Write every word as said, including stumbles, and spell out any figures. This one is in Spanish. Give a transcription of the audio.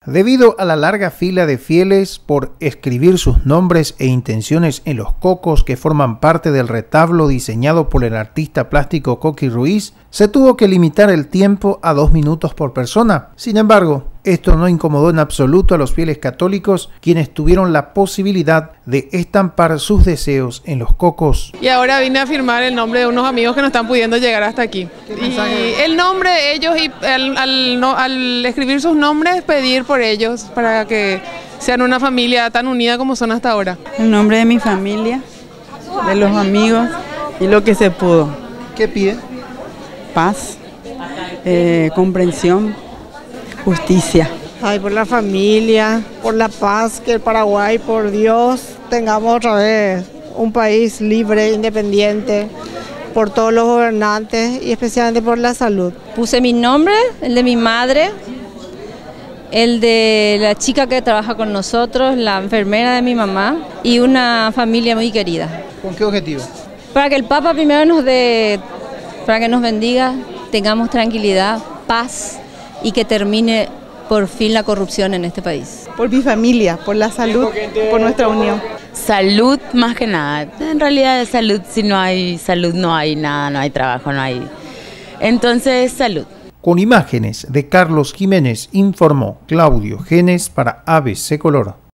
Debido a la larga fila de fieles por escribir sus nombres e intenciones en los cocos que forman parte del retablo diseñado por el artista plástico Coqui Ruiz, se tuvo que limitar el tiempo a dos minutos por persona. Sin embargo, esto no incomodó en absoluto a los fieles católicos, quienes tuvieron la posibilidad de estampar sus deseos en los cocos. Y ahora vine a firmar el nombre de unos amigos que no están pudiendo llegar hasta aquí. Y el nombre de ellos, y al, al, no, al escribir sus nombres, pedir por ellos para que sean una familia tan unida como son hasta ahora. El nombre de mi familia, de los amigos y lo que se pudo. ¿Qué pide? Paz, eh, comprensión, justicia. Ay, por la familia, por la paz, que el Paraguay, por Dios, tengamos otra vez un país libre, independiente, por todos los gobernantes y especialmente por la salud. Puse mi nombre, el de mi madre, el de la chica que trabaja con nosotros, la enfermera de mi mamá y una familia muy querida. ¿Con qué objetivo? Para que el Papa primero nos dé, para que nos bendiga, tengamos tranquilidad, paz y que termine por fin la corrupción en este país. Por mi familia, por la salud, por nuestra unión. Salud más que nada. En realidad salud, si no hay salud no hay nada, no hay trabajo, no hay. Entonces salud. Con imágenes de Carlos Jiménez informó Claudio Genes para A B C Color.